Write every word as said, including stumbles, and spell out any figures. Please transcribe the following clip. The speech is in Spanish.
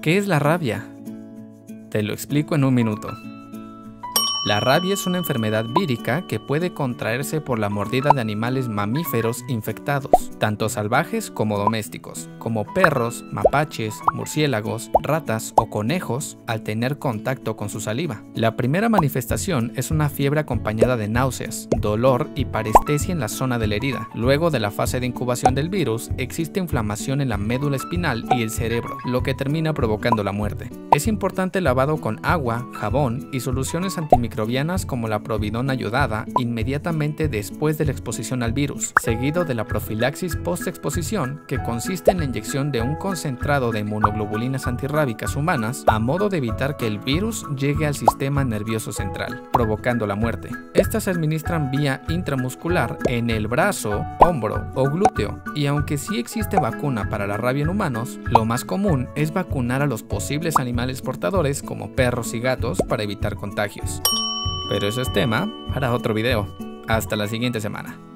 ¿Qué es la rabia? Te lo explico en un minuto. La rabia es una enfermedad vírica que puede contraerse por la mordida de animales mamíferos infectados, tanto salvajes como domésticos, como perros, mapaches, murciélagos, ratas o conejos al tener contacto con su saliva. La primera manifestación es una fiebre acompañada de náuseas, dolor y parestesia en la zona de la herida. Luego de la fase de incubación del virus, existe inflamación en la médula espinal y el cerebro, lo que termina provocando la muerte. Es importante el lavado con agua, jabón y soluciones antimicrobianas como la providona yodada inmediatamente después de la exposición al virus, seguido de la profilaxis post-exposición, que consiste en la inyección de un concentrado de inmunoglobulinas antirrábicas humanas a modo de evitar que el virus llegue al sistema nervioso central, provocando la muerte. Estas se administran vía intramuscular en el brazo, hombro o glúteo, y aunque sí existe vacuna para la rabia en humanos, lo más común es vacunar a los posibles animales portadores como perros y gatos para evitar contagios. Pero eso es tema para otro video. Hasta la siguiente semana.